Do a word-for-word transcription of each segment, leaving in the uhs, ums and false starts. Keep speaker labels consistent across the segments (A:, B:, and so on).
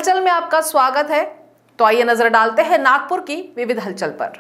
A: हलचल में आपका स्वागत है। तो आइए नजर डालते हैं नागपुर की विविध हलचल पर।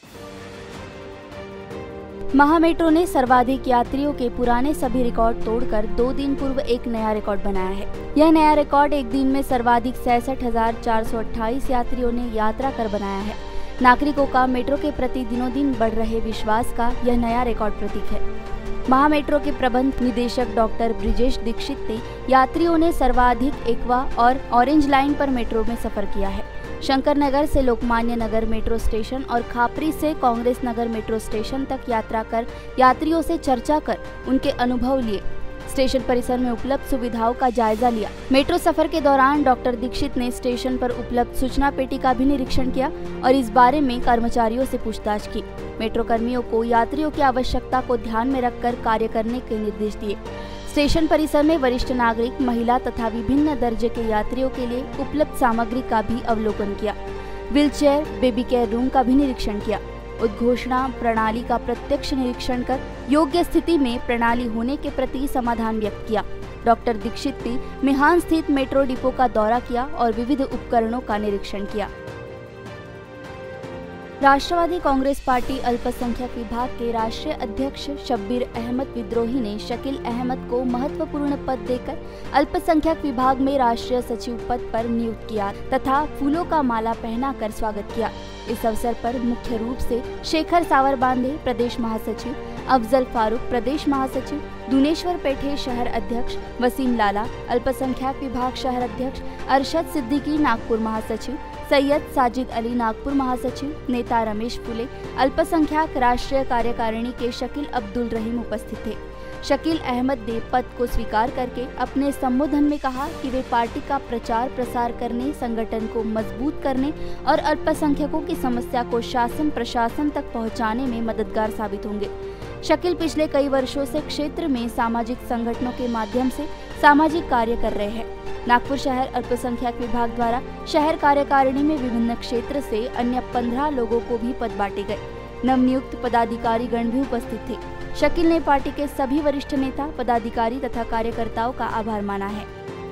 B: महा मेट्रो ने सर्वाधिक यात्रियों के पुराने सभी रिकॉर्ड तोड़कर दो दिन पूर्व एक नया रिकॉर्ड बनाया है। यह नया रिकॉर्ड एक दिन में सर्वाधिक सैंसठ हजार चार सौ अट्ठाईस यात्रियों ने यात्रा कर बनाया है। नागरिकों का मेट्रो के प्रति दिनों दिन बढ़ रहे विश्वास का यह नया रिकॉर्ड प्रतीक है। महा मेट्रो के प्रबंध निदेशक डॉक्टर ब्रिजेश दीक्षित ने यात्रियों ने सर्वाधिक एक्वा और ऑरेंज लाइन पर मेट्रो में सफर किया है। शंकर नगर से लोकमान्य नगर मेट्रो स्टेशन और खापरी से कांग्रेस नगर मेट्रो स्टेशन तक यात्रा कर यात्रियों से चर्चा कर उनके अनुभव लिए। स्टेशन परिसर में उपलब्ध सुविधाओं का जायजा लिया। मेट्रो सफर के दौरान डॉक्टर दीक्षित ने स्टेशन पर उपलब्ध सूचना पेटी का भी निरीक्षण किया और इस बारे में कर्मचारियों से पूछताछ की। मेट्रो कर्मियों को यात्रियों की आवश्यकता को ध्यान में रखकर कार्य करने के निर्देश दिए। स्टेशन परिसर में वरिष्ठ नागरिक, महिला तथा विभिन्न दर्जे के यात्रियों के लिए उपलब्ध सामग्री का भी अवलोकन किया। व्हीलचेयर, बेबी केयर रूम का भी निरीक्षण किया। उद्घोषणा प्रणाली का प्रत्यक्ष निरीक्षण कर योग्य स्थिति में प्रणाली होने के प्रति समाधान व्यक्त किया। डॉक्टर दीक्षित ने मिहान स्थित मेट्रो डिपो का दौरा किया और विविध उपकरणों का निरीक्षण किया। राष्ट्रवादी कांग्रेस पार्टी अल्पसंख्यक विभाग के राष्ट्रीय अध्यक्ष शब्बीर अहमद विद्रोही ने शकील अहमद को महत्वपूर्ण पद देकर अल्पसंख्यक विभाग में राष्ट्रीय सचिव पद पर नियुक्त किया तथा फूलों का माला पहनाकर स्वागत किया। इस अवसर पर मुख्य रूप से शेखर सावर बांधे प्रदेश महासचिव, अफजल फारूक प्रदेश महासचिव, दुनेश्वर पेठे शहर अध्यक्ष, वसीम लाला अल्पसंख्यक विभाग शहर अध्यक्ष, अरशद सिद्दीकी नागपुर महासचिव, सैयद साजिद अली नागपुर महासचिव, नेता रमेश फुले अल्पसंख्यक राष्ट्रीय कार्यकारिणी के शकील अब्दुल रहीम उपस्थित थे। शकील अहमद ने पद को स्वीकार करके अपने संबोधन में कहा कि वे पार्टी का प्रचार प्रसार करने, संगठन को मजबूत करने और अल्पसंख्यकों की समस्या को शासन प्रशासन तक पहुंचाने में मददगार साबित होंगे। शकील पिछले कई वर्षों से क्षेत्र में सामाजिक संगठनों के माध्यम से सामाजिक कार्य कर रहे हैं। नागपुर शहर अल्पसंख्यक विभाग द्वारा शहर कार्यकारिणी में विभिन्न क्षेत्र से अन्य पंद्रह लोगों को भी पद बांटे गए। नवनियुक्त पदाधिकारी गण भी उपस्थित थे। शकील ने पार्टी के सभी वरिष्ठ नेता, पदाधिकारी तथा कार्यकर्ताओं का आभार माना है।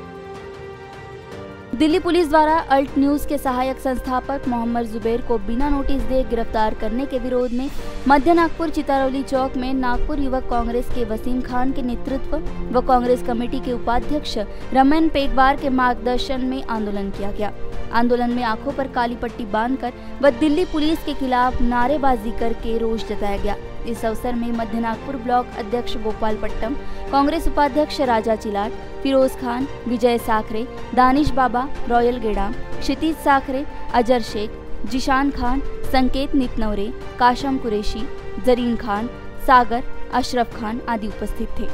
B: दिल्ली पुलिस द्वारा अल्ट न्यूज के सहायक संस्थापक मोहम्मद जुबैर को बिना नोटिस दिए गिरफ्तार करने के विरोध में मध्य नागपुर चितारौली चौक में नागपुर युवक कांग्रेस के वसीम खान के नेतृत्व व कांग्रेस कमेटी के उपाध्यक्ष रमन पेगवार के मार्गदर्शन में आंदोलन किया गया। आंदोलन में आंखों पर काली पट्टी बांधकर व दिल्ली पुलिस के खिलाफ नारेबाजी करके रोष जताया गया। इस अवसर में मध्य नागपुर ब्लॉक अध्यक्ष गोपाल पट्टम, कांग्रेस उपाध्यक्ष राजा चिलाट, फिरोज खान, विजय साखरे, दानिश बाबा, रॉयल गेडाम, क्षितिज साखरे, अजर शेख, जिशान खान, संकेत नितनवरे, काशम कुरेशी, जरीन खान, सागर, अशरफ खान आदि उपस्थित थे।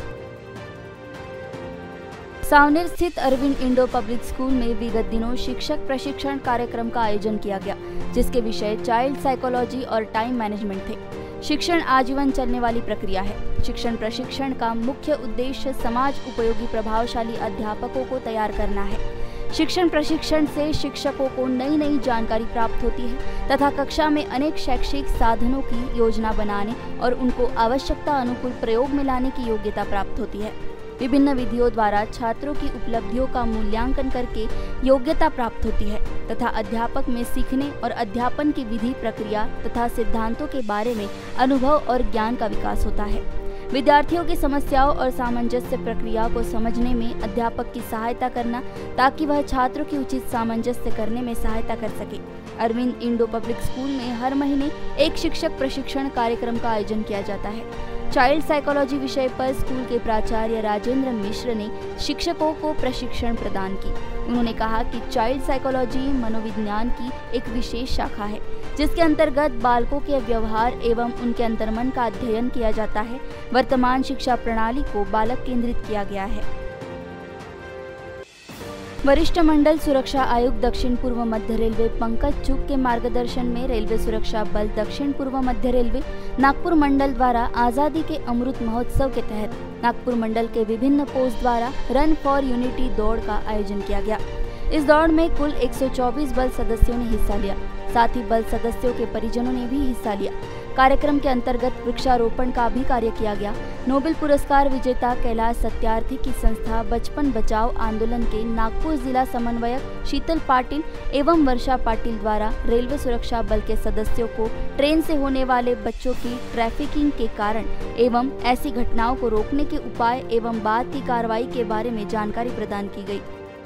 B: सावनेर स्थित अरविंद इंडो पब्लिक स्कूल में विगत दिनों शिक्षक प्रशिक्षण कार्यक्रम का आयोजन किया गया, जिसके विषय चाइल्ड साइकोलॉजी और टाइम मैनेजमेंट थे। शिक्षण आजीवन चलने वाली प्रक्रिया है। शिक्षण प्रशिक्षण का मुख्य उद्देश्य समाज उपयोगी प्रभावशाली अध्यापकों को तैयार करना है। शिक्षण प्रशिक्षण से शिक्षकों को नई नई जानकारी प्राप्त होती है तथा कक्षा में अनेक शैक्षिक साधनों की योजना बनाने और उनको आवश्यकता अनुकूल प्रयोग में लाने की योग्यता प्राप्त होती है। विभिन्न विधियों द्वारा छात्रों की उपलब्धियों का मूल्यांकन करके योग्यता प्राप्त होती है तथा अध्यापक में सीखने और अध्यापन की विधि, प्रक्रिया तथा सिद्धांतों के बारे में अनुभव और ज्ञान का विकास होता है। विद्यार्थियों की समस्याओं और सामंजस्य प्रक्रिया को समझने में अध्यापक की सहायता करना ताकि वह छात्रों की उचित सामंजस्य करने में सहायता कर सके। अरविंद इंडो पब्लिक स्कूल में हर महीने एक शिक्षक प्रशिक्षण कार्यक्रम का आयोजन किया जाता है। चाइल्ड साइकोलॉजी विषय पर स्कूल के प्राचार्य राजेंद्र मिश्र ने शिक्षकों को प्रशिक्षण प्रदान की। उन्होंने कहा कि चाइल्ड साइकोलॉजी मनोविज्ञान की एक विशेष शाखा है, जिसके अंतर्गत बालकों के व्यवहार एवं उनके अंतर्मन का अध्ययन किया जाता है। वर्तमान शिक्षा प्रणाली को बालक केंद्रित किया गया है। वरिष्ठ मंडल सुरक्षा आयुक्त दक्षिण पूर्व मध्य रेलवे पंकज चुग के मार्गदर्शन में रेलवे सुरक्षा बल दक्षिण पूर्व मध्य रेलवे नागपुर मंडल द्वारा आज़ादी के अमृत महोत्सव के तहत नागपुर मंडल के विभिन्न पोस्ट द्वारा रन फॉर यूनिटी दौड़ का आयोजन किया गया। इस दौड़ में कुल एक सौ चौबीस बल सदस्यों ने हिस्सा लिया। साथ ही बल सदस्यों के परिजनों ने भी हिस्सा लिया। कार्यक्रम के अंतर्गत वृक्षारोपण का भी कार्य किया गया। नोबेल पुरस्कार विजेता कैलाश सत्यार्थी की संस्था बचपन बचाओ आंदोलन के नागपुर जिला समन्वयक शीतल पाटिल एवं वर्षा पाटिल द्वारा रेलवे सुरक्षा बल के सदस्यों को ट्रेन से होने वाले बच्चों की ट्रैफिकिंग के कारण एवं ऐसी घटनाओं को रोकने के उपाय एवं बाद की कार्रवाई के बारे में जानकारी प्रदान की गई।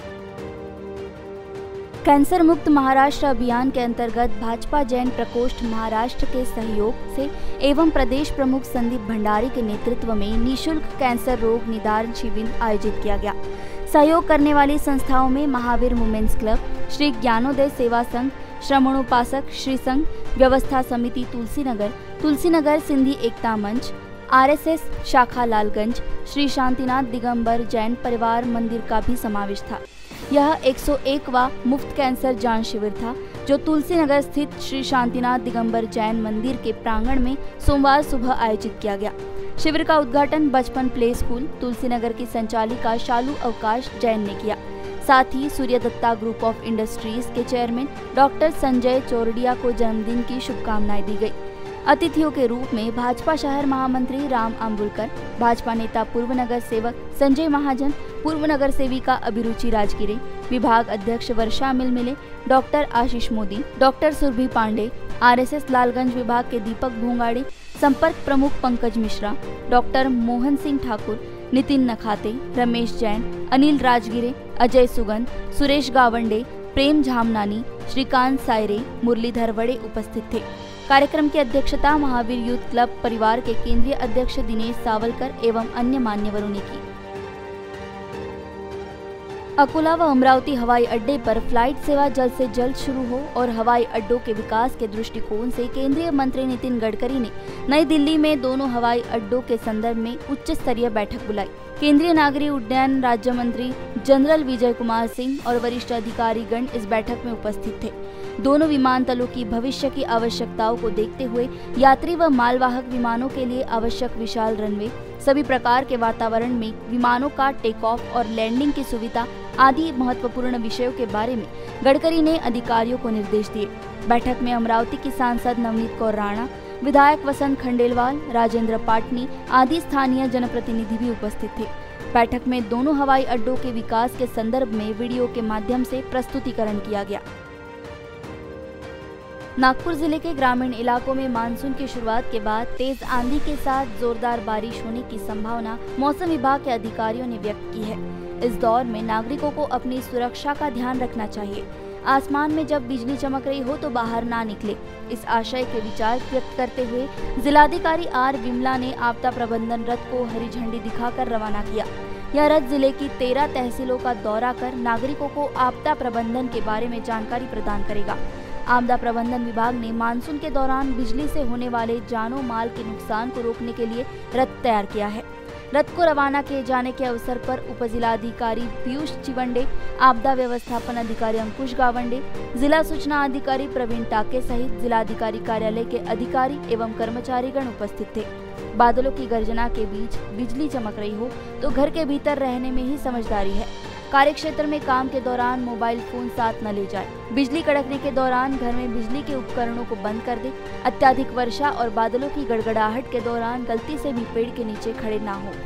B: कैंसर मुक्त महाराष्ट्र अभियान के अंतर्गत भाजपा जैन प्रकोष्ठ महाराष्ट्र के सहयोग से एवं प्रदेश प्रमुख संदीप भंडारी के नेतृत्व में निःशुल्क कैंसर रोग निदान शिविर आयोजित किया गया। सहयोग करने वाली संस्थाओं में महावीर वुमेन्स क्लब, श्री ज्ञानोदय सेवा संघ, श्रमणोपासक श्री संघ, व्यवस्था समिति तुलसीनगर, तुलसीनगर सिंधी एकता मंच, आरएसएस शाखा लालगंज, श्री शांतिनाथ दिगंबर जैन परिवार मंदिर का भी समावेश था। यह एक सौ एकवां मुफ्त कैंसर जांच शिविर था, जो तुलसीनगर स्थित श्री शांतिनाथ दिगंबर जैन मंदिर के प्रांगण में सोमवार सुबह आयोजित किया गया। शिविर का उद्घाटन बचपन प्ले स्कूल तुलसीनगर की संचालिका शालू अवकाश जैन ने किया। साथ ही Surya Datta group of industries के चेयरमैन डॉक्टर संजय चौरडिया को जन्मदिन की शुभकामनाएं दी गई। अतिथियों के रूप में भाजपा शहर महामंत्री राम आंबुलकर, भाजपा नेता पूर्व नगर सेवक संजय महाजन, पूर्व नगर सेविका अभिरुचि राजगिरे, विभाग अध्यक्ष Varsha Milmile, doctor Ashish Modi, doctor Surabhi Pandey, RSS Lalganj विभाग के दीपक भोंगाड़े, संपर्क प्रमुख पंकज मिश्रा, डॉक्टर मोहन सिंह ठाकुर, नितिन नखाते, रमेश जैन, अनिल राजगिरे, अजय सुगंध, सुरेश गावंडे, प्रेम झामनानी, श्रीकांत सायरे, मुरलीधर वड़े उपस्थित थे। कार्यक्रम की अध्यक्षता महावीर यूथ क्लब परिवार के केंद्रीय अध्यक्ष दिनेश सावलकर एवं अन्य मान्यवरों ने की। अकोला व अमरावती हवाई अड्डे पर फ्लाइट सेवा जल्द से जल्द शुरू हो और हवाई अड्डों के विकास के दृष्टिकोण से केंद्रीय मंत्री नितिन गडकरी ने नई दिल्ली में दोनों हवाई अड्डों के संदर्भ में उच्च स्तरीय बैठक बुलाई। केंद्रीय नागरिक उड्डयन राज्य मंत्री जनरल विजय कुमार सिंह और वरिष्ठ अधिकारीगण इस बैठक में उपस्थित थे। दोनों विमानतलों की भविष्य की आवश्यकताओं को देखते हुए यात्री व मालवाहक विमानों के लिए आवश्यक विशाल रनवे, सभी प्रकार के वातावरण में विमानों का टेक ऑफ और लैंडिंग की सुविधा आदि महत्वपूर्ण विषयों के बारे में गडकरी ने अधिकारियों को निर्देश दिए। बैठक में अमरावती की सांसद नवनीत कौर राणा, विधायक वसंत खंडेलवाल, राजेंद्र पाटनी आदि स्थानीय जनप्रतिनिधि भी उपस्थित थे। बैठक में दोनों हवाई अड्डों के विकास के संदर्भ में वीडियो के माध्यम से प्रस्तुतिकरण किया गया। नागपुर जिले के ग्रामीण इलाकों में मानसून की शुरुआत के बाद तेज आंधी के साथ जोरदार बारिश होने की संभावना मौसम विभाग के अधिकारियों ने व्यक्त की है। इस दौर में नागरिकों को अपनी सुरक्षा का ध्यान रखना चाहिए। आसमान में जब बिजली चमक रही हो तो बाहर ना निकले। इस आशय के विचार व्यक्त करते हुए जिलाधिकारी आर विमला ने आपदा प्रबंधन रथ को हरी झंडी दिखाकर रवाना किया। यह रथ जिले की तेरह तहसीलों का दौरा कर नागरिकों को आपदा प्रबंधन के बारे में जानकारी प्रदान करेगा। आपदा प्रबंधन विभाग ने मानसून के दौरान बिजली से होने वाले जानो माल के नुकसान को रोकने के लिए रथ तैयार किया है। रथ को रवाना किए जाने के अवसर पर उपजिलाधिकारी पीयूष चिवंडे, आपदा व्यवस्थापन अधिकारी अंकुश गावंडे, जिला सूचना अधिकारी प्रवीण टाके सहित जिलाधिकारी कार्यालय के अधिकारी एवं कर्मचारीगण उपस्थित थे। बादलों की गर्जना के बीच बिजली चमक रही हो तो घर के भीतर रहने में ही समझदारी है। कार्यक्षेत्र में काम के दौरान मोबाइल फोन साथ न ले जाए। बिजली कड़कने के दौरान घर में बिजली के उपकरणों को बंद कर दे। अत्यधिक वर्षा और बादलों की गड़गड़ाहट के दौरान गलती से भी पेड़ के नीचे खड़े ना हो।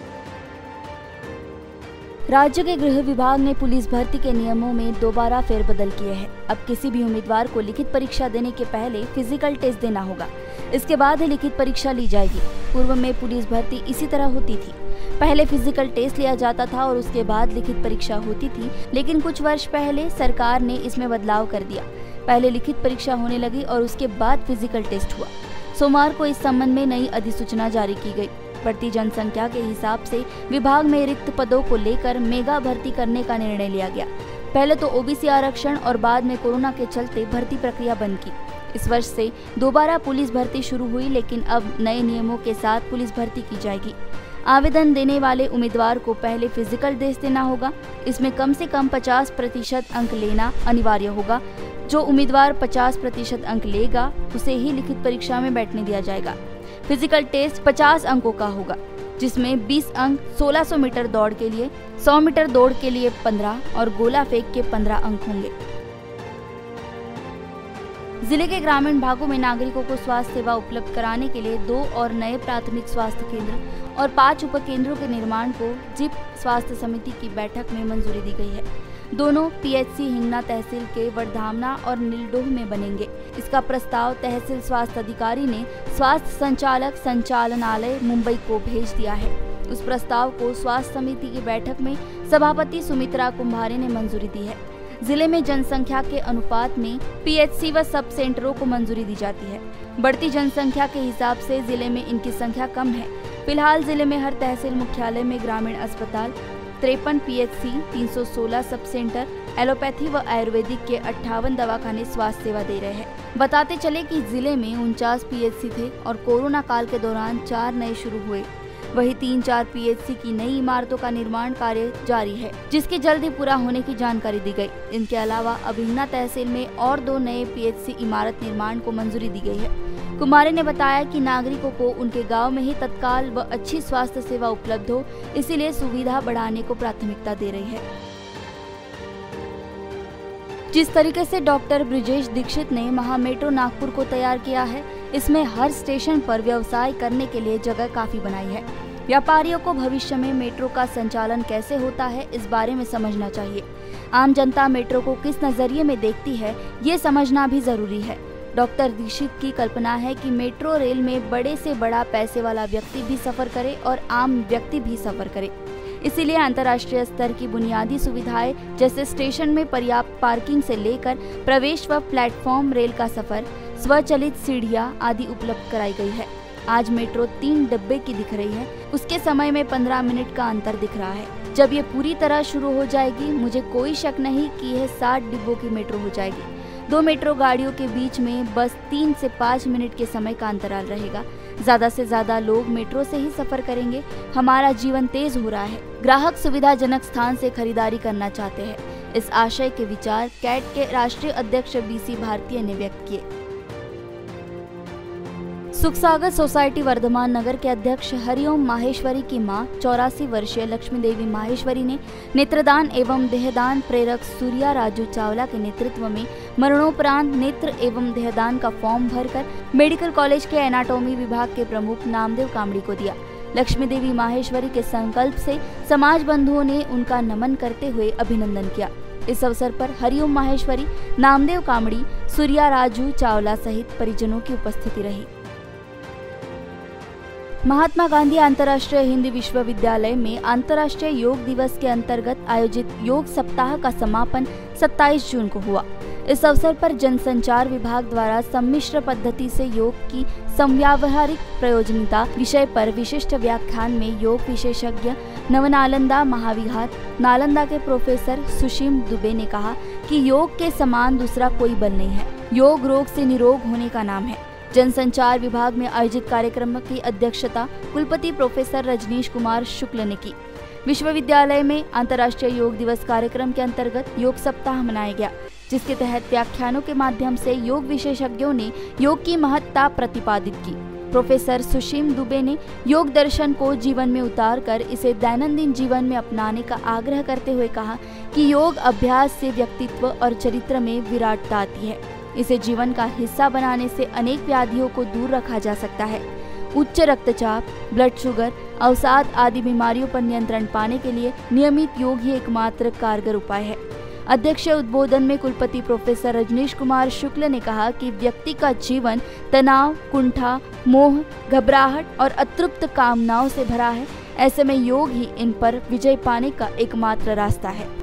B: राज्य के गृह विभाग ने पुलिस भर्ती के नियमों में दोबारा फेरबदल किए हैं। अब किसी भी उम्मीदवार को लिखित परीक्षा देने के पहले फिजिकल टेस्ट देना होगा। इसके बाद ही लिखित परीक्षा ली जाएगी। पूर्व में पुलिस भर्ती इसी तरह होती थी। पहले फिजिकल टेस्ट लिया जाता था और उसके बाद लिखित परीक्षा होती थी, लेकिन कुछ वर्ष पहले सरकार ने इसमें बदलाव कर दिया। पहले लिखित परीक्षा होने लगी और उसके बाद फिजिकल टेस्ट हुआ। सोमवार को इस संबंध में नई अधिसूचना जारी की गई। बढ़ती जनसंख्या के हिसाब से विभाग में रिक्त पदों को लेकर मेगा भर्ती करने का निर्णय लिया गया। पहले तो ओबीसी आरक्षण और बाद में कोरोना के चलते भर्ती प्रक्रिया बंद की। इस वर्ष से दोबारा पुलिस भर्ती शुरू हुई, लेकिन अब नए नियमों के साथ पुलिस भर्ती की जाएगी। आवेदन देने वाले उम्मीदवार को पहले फिजिकल टेस्ट देना होगा। इसमें कम से कम पचास प्रतिशत अंक लेना अनिवार्य होगा। जो उम्मीदवार पचास प्रतिशत अंक लेगा उसे ही लिखित परीक्षा में बैठने दिया जाएगा। फिजिकल टेस्ट पचास अंकों का होगा, जिसमें बीस अंक सोलह सौ मीटर दौड़ के लिए, सौ मीटर दौड़ के लिए पंद्रह और गोला फेंक के पंद्रह अंक होंगे। जिले के ग्रामीण भागों में नागरिकों को स्वास्थ्य सेवा उपलब्ध कराने के लिए दो और नए प्राथमिक स्वास्थ्य केंद्र और पाँच उप केंद्रों के निर्माण को जिप स्वास्थ्य समिति की बैठक में मंजूरी दी गई है। दोनों पीएचसी हिंगना तहसील के वडधामना और नीलडोह में बनेंगे। इसका प्रस्ताव तहसील स्वास्थ्य अधिकारी ने स्वास्थ्य संचालक संचालनालय मुंबई को भेज दिया है। उस प्रस्ताव को स्वास्थ्य समिति की बैठक में सभापति सुमित्रा कुम्भारे ने मंजूरी दी है। जिले में जनसंख्या के अनुपात में पीएचसी व सब सेंटरों को मंजूरी दी जाती है। बढ़ती जनसंख्या के हिसाब से जिले में इनकी संख्या कम है। फिलहाल जिले में हर तहसील मुख्यालय में ग्रामीण अस्पताल, तिरपन पीएचसी, तीन सौ सोलह सब सेंटर, एलोपैथी व आयुर्वेदिक के अट्ठावन दवाखाने स्वास्थ्य सेवा दे रहे हैं। बताते चले कि जिले में उनचास पीएचसी थे और कोरोना काल के दौरान चार नए शुरू हुए। वही तीन चार पीएचसी की नई इमारतों का निर्माण कार्य जारी है, जिसकी जल्द ही पूरा होने की जानकारी दी गई। इनके अलावा अब हिंगना तहसील में और दो नए पीएचसी इमारत निर्माण को मंजूरी दी गई है। कुमारे ने बताया कि नागरिकों को उनके गांव में ही तत्काल व अच्छी स्वास्थ्य सेवा उपलब्ध हो, इसीलिए सुविधा बढ़ाने को प्राथमिकता दे रही है। जिस तरीके से डॉक्टर ब्रिजेश दीक्षित ने महा मेट्रो नागपुर को तैयार किया है, इसमें हर स्टेशन पर व्यवसाय करने के लिए जगह काफी बनाई है। व्यापारियों को भविष्य में मेट्रो का संचालन कैसे होता है, इस बारे में समझना चाहिए। आम जनता मेट्रो को किस नजरिए में देखती है, ये समझना भी जरूरी है। डॉक्टर दीक्षित की कल्पना है कि मेट्रो रेल में बड़े से बड़ा पैसे वाला व्यक्ति भी सफर करे और आम व्यक्ति भी सफर करे। इसीलिए अंतर्राष्ट्रीय स्तर की बुनियादी सुविधाएं जैसे स्टेशन में पर्याप्त पार्किंग से लेकर प्रवेश व प्लेटफॉर्म, रेल का सफर, स्वचालित सीढ़ियां आदि उपलब्ध कराई गई है। आज मेट्रो तीन डिब्बे की दिख रही है, उसके समय में पंद्रह मिनट का अंतर दिख रहा है। जब ये पूरी तरह शुरू हो जाएगी, मुझे कोई शक नहीं कि यह साठ डिब्बों की मेट्रो हो जाएगी। दो मेट्रो गाड़ियों के बीच में बस तीन से पाँच मिनट के समय का अंतराल रहेगा। ज्यादा से ज्यादा लोग मेट्रो से ही सफर करेंगे। हमारा जीवन तेज हो रहा है। ग्राहक सुविधाजनक स्थान से खरीदारी करना चाहते हैं। इस आशय के विचार कैट के राष्ट्रीय अध्यक्ष बीसी भारतीय ने व्यक्त किए। सुखसागर सोसाइटी वर्धमान नगर के अध्यक्ष हरिओम माहेश्वरी की मां चौरासी वर्षीय लक्ष्मी देवी माहेश्वरी ने नेत्रदान एवं देहदान प्रेरक सूर्या राजू चावला के नेतृत्व में मरणोपरांत नेत्र एवं देहदान का फॉर्म भरकर मेडिकल कॉलेज के एनाटॉमी विभाग के प्रमुख नामदेव कामड़ी को दिया। लक्ष्मी देवी माहेश्वरी के संकल्प से समाज बंधुओं ने उनका नमन करते हुए अभिनंदन किया। इस अवसर पर हरिओम माहेश्वरी, नामदेव कामड़ी, सूर्या राजू चावला सहित परिजनों की उपस्थिति रही। महात्मा गांधी अंतर्राष्ट्रीय हिंदी विश्वविद्यालय में अंतर्राष्ट्रीय योग दिवस के अंतर्गत आयोजित योग सप्ताह का समापन सत्ताईस जून को हुआ। इस अवसर पर जनसंचार विभाग द्वारा सम्मिश्र पद्धति से योग की समव्यावहारिक प्रयोजनीयता विषय पर विशिष्ट व्याख्यान में योग विशेषज्ञ नवनालंदा महाविहार नालंदा के प्रोफेसर सुशीम दुबे ने कहा कि योग के समान दूसरा कोई बल नहीं है। योग रोग से निरोग होने का नाम है। जनसंचार विभाग में आयोजित कार्यक्रम की अध्यक्षता कुलपति प्रोफेसर रजनीश कुमार शुक्ल ने की। विश्वविद्यालय में अंतर्राष्ट्रीय योग दिवस कार्यक्रम के अंतर्गत योग सप्ताह मनाया गया, जिसके तहत व्याख्यानों के माध्यम से योग विशेषज्ञों ने योग की महत्ता प्रतिपादित की। प्रोफेसर सुशीम दुबे ने योग दर्शन को जीवन में उतार कर इसे दैनंदिन जीवन में अपनाने का आग्रह करते हुए कहा कि योग अभ्यास से व्यक्तित्व और चरित्र में विराटता आती है। इसे जीवन का हिस्सा बनाने से अनेक व्याधियों को दूर रखा जा सकता है। उच्च रक्तचाप, ब्लड शुगर, अवसाद आदि बीमारियों पर नियंत्रण पाने के लिए नियमित योग ही एकमात्र कारगर उपाय है। अध्यक्ष उद्बोधन में कुलपति प्रोफेसर रजनीश कुमार शुक्ल ने कहा कि व्यक्ति का जीवन तनाव, कुंठा, मोह, घबराहट और अतृप्त कामनाओं से भरा है। ऐसे में योग ही इन पर विजय पाने का एकमात्र रास्ता है।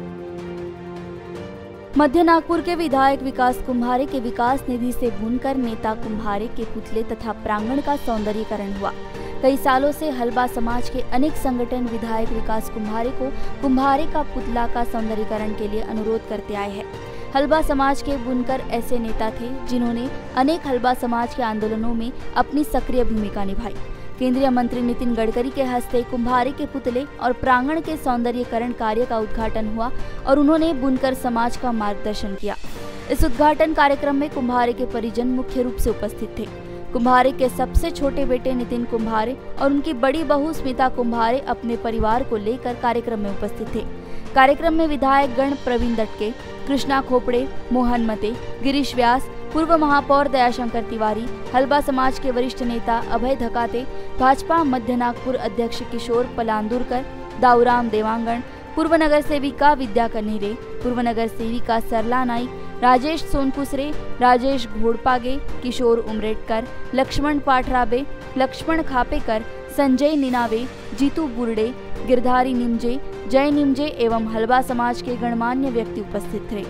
B: मध्य नागपुर के विधायक विकास कुम्भारे के विकास निधि से बुनकर नेता कुम्भारे के पुतले तथा प्रांगण का सौंदर्यीकरण हुआ। कई सालों से हलबा समाज के अनेक संगठन विधायक विकास कुम्भारे को कुम्भारे का पुतला का सौंदर्यीकरण के लिए अनुरोध करते आए हैं। हलबा समाज के बुनकर ऐसे नेता थे जिन्होंने अनेक हलबा समाज के आंदोलनों में अपनी सक्रिय भूमिका निभाई। केंद्रीय मंत्री नितिन गडकरी के हस्ते कुम्भारे के पुतले और प्रांगण के सौंदर्यीकरण कार्य का उद्घाटन हुआ और उन्होंने बुनकर समाज का मार्गदर्शन किया। इस उद्घाटन कार्यक्रम में कुम्भारे के परिजन मुख्य रूप से उपस्थित थे। कुम्भारे के सबसे छोटे बेटे नितिन कुम्भारे और उनकी बड़ी बहू स्मिता कुम्भारे अपने परिवार को लेकर कार्यक्रम में उपस्थित थे। कार्यक्रम में विधायक गण प्रवीण दटके, कृष्णा खोपड़े, मोहन मते, गिरीश व्यास, पूर्व महापौर दयाशंकर तिवारी, हलबा समाज के वरिष्ठ नेता अभय धकाते, भाजपा मध्य नागपुर अध्यक्ष किशोर पलांदुरकर, दाऊराम देवांगन, पूर्व नगर सेविका विद्या कन्हेरे, पूर्व नगर सेविका सरला नाईक, राजेश सोनकुसरे, राजेश घोड़पागे, किशोर उमरेटकर, लक्ष्मण पाठराबे, लक्ष्मण खापेकर, संजय निनावे, जीतू बुर्डे, गिरधारी निमजे, जय निमजे एवं हलबा समाज के गणमान्य व्यक्ति उपस्थित थे।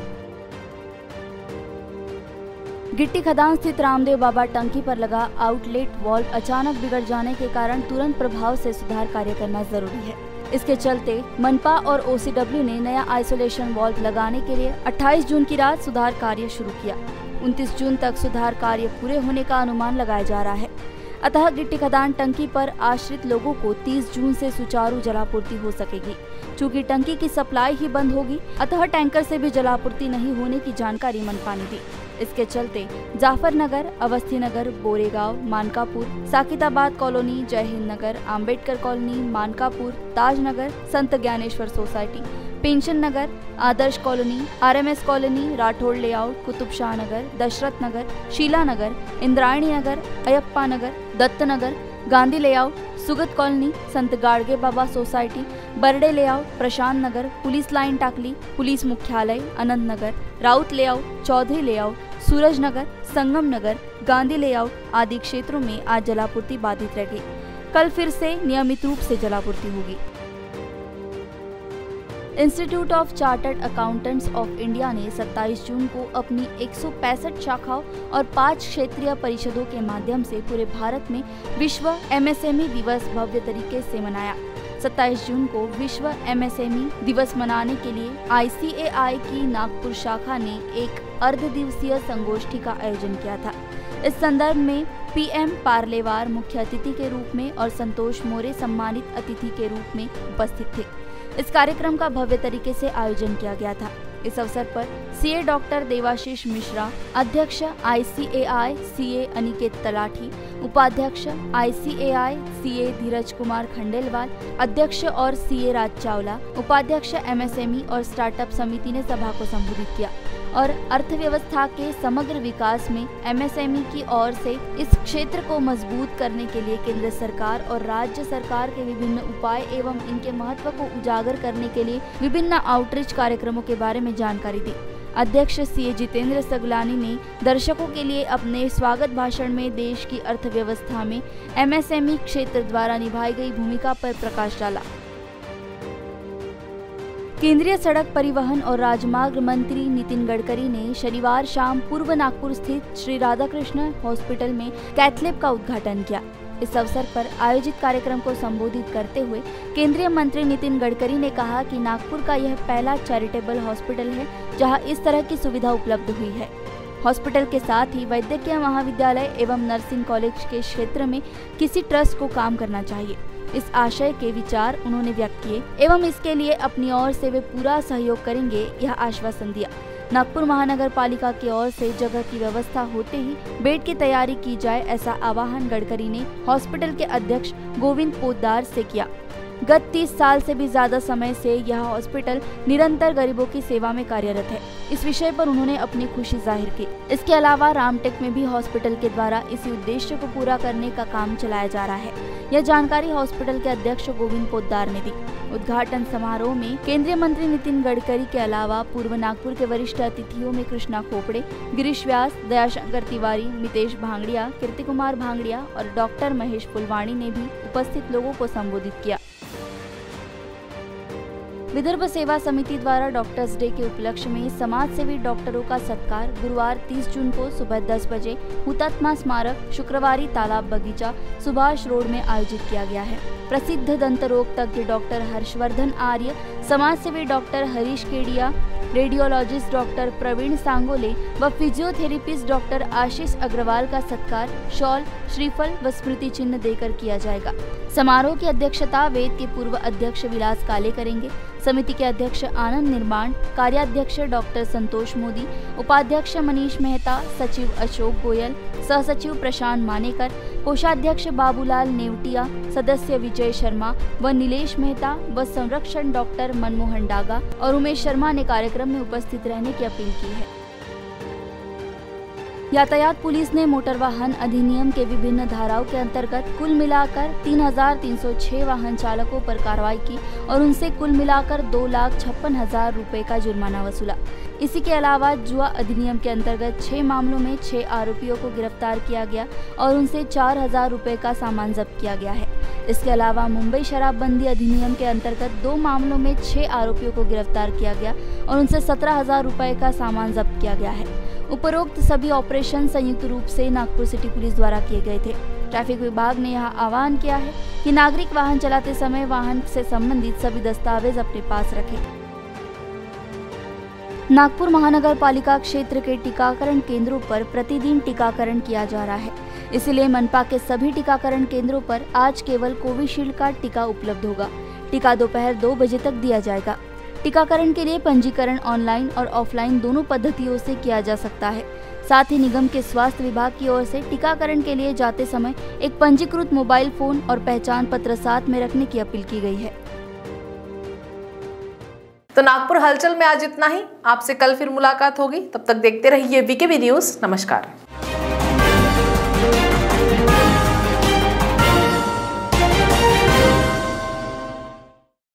B: गिट्टी खदान स्थित रामदेव बाबा टंकी पर लगा आउटलेट वाल्व अचानक बिगड़ जाने के कारण तुरंत प्रभाव से सुधार कार्य करना जरूरी है। इसके चलते मनपा और ओसीडब्ल्यू ने नया आइसोलेशन वाल्व लगाने के लिए अट्ठाईस जून की रात सुधार कार्य शुरू किया। उनतीस जून तक सुधार कार्य पूरे होने का अनुमान लगाया जा रहा है। अतः गिट्टी खदान टंकी पर आश्रित लोगों को तीस जून से सुचारू जलापूर्ति हो सकेगी। चूँकि टंकी की सप्लाई ही बंद होगी, अतः टैंकर से भी जलापूर्ति नहीं होने की जानकारी मनपा ने दी। इसके चलते Jafar Nagar, Awasthi Nagar, Boregaon, Mankapur, Sakitabad colony, Jai Hind Nagar, Ambedkar colony, Mankapur, Tajnagar, Sant Dnyaneshwar society, pension Nagar, Adarsh colony, RMS colony, Rathod layout, Qutub Shah Nagar, Dashrath Nagar, Sheela Nagar, Indrayani Nagar, Ayyappa Nagar, Datt Nagar, Gandhi layout, Sugat colony, Sant Gadge Baba society, Barde layout, Prashant Nagar, police line Takli, police मुख्यालय, अनंत नगर, राउत लेआउट, चौधरी लेआउट, सूरज नगर, संगम नगर, गांधी लेआउट आदि क्षेत्रों में आज जलापूर्ति बाधित रह गई। कल फिर से नियमित रूप से जलापूर्ति होगी। Institute of chartered accountants of India ने सत्ताईस जून को अपनी एक सौ पैंसठ शाखाओं और पांच क्षेत्रीय परिषदों के माध्यम से पूरे भारत में विश्व एमएसएमई दिवस भव्य तरीके से मनाया। सत्ताईस जून को विश्व एमएसएमई दिवस मनाने के लिए आईसीएआई की नागपुर शाखा ने एक अर्ध दिवसीय संगोष्ठी का आयोजन किया था। इस संदर्भ में पीएम पार्लेवार मुख्य अतिथि के रूप में और संतोष मोरे सम्मानित अतिथि के रूप में उपस्थित थे। इस कार्यक्रम का भव्य तरीके से आयोजन किया गया था। इस अवसर पर सीए डॉक्टर देवाशीष मिश्रा, अध्यक्ष आईसीएआई सीए अनिकेत तलाठी, उपाध्यक्ष आईसीएआई सीए धीरज कुमार खंडेलवाल, अध्यक्ष और सीए राज चावला, उपाध्यक्ष एमएसएमई और स्टार्टअप समिति ने सभा को संबोधित किया और अर्थव्यवस्था के समग्र विकास में एमएसएमई की ओर से इस क्षेत्र को मजबूत करने के लिए केंद्र सरकार और राज्य सरकार के विभिन्न उपाय एवं इनके महत्व को उजागर करने के लिए विभिन्न आउटरीच कार्यक्रमों के बारे में जानकारी दी। अध्यक्ष सीए जितेंद्र सगलानी ने दर्शकों के लिए अपने स्वागत भाषण में देश की अर्थव्यवस्था में एमएसएमई क्षेत्र द्वारा निभाई गई भूमिका पर प्रकाश डाला। केंद्रीय सड़क परिवहन और राजमार्ग मंत्री नितिन गडकरी ने शनिवार शाम पूर्व नागपुर स्थित श्री राधाकृष्ण हॉस्पिटल में कैथलैब का उद्घाटन किया। इस अवसर पर आयोजित कार्यक्रम को संबोधित करते हुए केंद्रीय मंत्री नितिन गडकरी ने कहा कि नागपुर का यह पहला चैरिटेबल हॉस्पिटल है जहां इस तरह की सुविधा उपलब्ध हुई है। हॉस्पिटल के साथ ही वैद्यकीय महाविद्यालय एवं नर्सिंग कॉलेज के क्षेत्र में किसी ट्रस्ट को काम करना चाहिए। इस आशय के विचार उन्होंने व्यक्त किए एवं इसके लिए अपनी ओर से वे पूरा सहयोग करेंगे, यह आश्वासन दिया। नागपुर महानगर पालिका की ओर से जगह की व्यवस्था होते ही बेड की तैयारी की जाए, ऐसा आह्वान गडकरी ने हॉस्पिटल के अध्यक्ष गोविंद पोद्दार से किया। गत तीस साल से भी ज्यादा समय से यह हॉस्पिटल निरंतर गरीबों की सेवा में कार्यरत है। इस विषय पर उन्होंने अपनी खुशी जाहिर की। इसके अलावा रामटेक में भी हॉस्पिटल के द्वारा इसी उद्देश्य को पूरा करने का काम चलाया जा रहा है। यह जानकारी हॉस्पिटल के अध्यक्ष गोविंद पोद्दार ने दी। उद्घाटन समारोह में केंद्रीय मंत्री नितिन गडकरी के अलावा पूर्व नागपुर के वरिष्ठ अतिथियों में कृष्णा खोपड़े, गिरीश व्यास, दयाशंकर तिवारी, मितेश भांगड़िया, कीर्ति कुमार भांगड़िया और डॉक्टर महेश फुलवाणी ने भी उपस्थित लोगों को संबोधित किया। विदर्भ सेवा समिति द्वारा डॉक्टर्स डे के उपलक्ष्य में समाज सेवी डॉक्टरों का सत्कार गुरुवार तीस जून को सुबह दस बजे हुतात्मा स्मारक शुक्रवारी तालाब बगीचा सुभाष रोड में आयोजित किया गया है। प्रसिद्ध दंत रोग तज्ञ डॉक्टर हर्षवर्धन आर्य, समाज सेवी doctor Harish Kedia, radiologist doctor Praveen Sangole व फिजियोथेरेपिस्ट डॉक्टर आशीष अग्रवाल का सत्कार शॉल, श्रीफल व स्मृति चिन्ह देकर किया जाएगा। समारोह की अध्यक्षता वेद के पूर्व अध्यक्ष विलास काले करेंगे। समिति के अध्यक्ष आनंद निर्माण, कार्याध्यक्ष डॉक्टर संतोष मोदी, उपाध्यक्ष मनीष मेहता, सचिव अशोक गोयल, सहसचिव प्रशांत मानेकर, कोषाध्यक्ष बाबूलाल नेवटिया, सदस्य विजय शर्मा व नीलेश मेहता व संरक्षण डॉक्टर मनमोहन डागा और उमेश शर्मा ने कार्यक्रम में उपस्थित रहने की अपील की है। यातायात पुलिस ने मोटर वाहन अधिनियम के विभिन्न धाराओं के अंतर्गत कुल मिलाकर तीन हजार तीन सौ छह वाहन चालकों पर कार्रवाई की और उनसे कुल मिलाकर दो लाख छप्पन हजार रुपए का जुर्माना वसूला। इसी के अलावा जुआ अधिनियम के अंतर्गत छह मामलों में छह आरोपियों को गिरफ्तार किया गया और उनसे चार हजार रुपए का सामान जब्त किया गया है। इसके अलावा मुंबई शराबबंदी अधिनियम के अंतर्गत दो मामलों में छह आरोपियों को गिरफ्तार किया गया और उनसे सत्रह हजार रुपए का सामान जब्त किया गया है। उपरोक्त सभी ऑपरेशन संयुक्त रूप से नागपुर सिटी पुलिस द्वारा किए गए थे। ट्रैफिक विभाग ने यह आह्वान किया है कि नागरिक वाहन चलाते समय वाहन से संबंधित सभी दस्तावेज अपने पास रखें। नागपुर महानगर पालिका क्षेत्र के टीकाकरण केंद्रों पर प्रतिदिन टीकाकरण किया जा रहा है, इसलिए मनपा के सभी टीकाकरण केंद्रों पर आज केवल कोविशील्ड का टीका उपलब्ध होगा। टीका दोपहर दो बजे तक दिया जाएगा। टीकाकरण के लिए पंजीकरण ऑनलाइन और ऑफलाइन दोनों पद्धतियों से किया जा सकता है। साथ ही निगम के स्वास्थ्य विभाग की ओर से टीकाकरण के लिए जाते समय एक पंजीकृत मोबाइल फोन और पहचान पत्र साथ में रखने की अपील की गई है।
A: तो नागपुर हलचल में आज इतना ही। आपसे कल फिर मुलाकात होगी, तब तक देखते रहिए वीकेबी न्यूज। नमस्कार।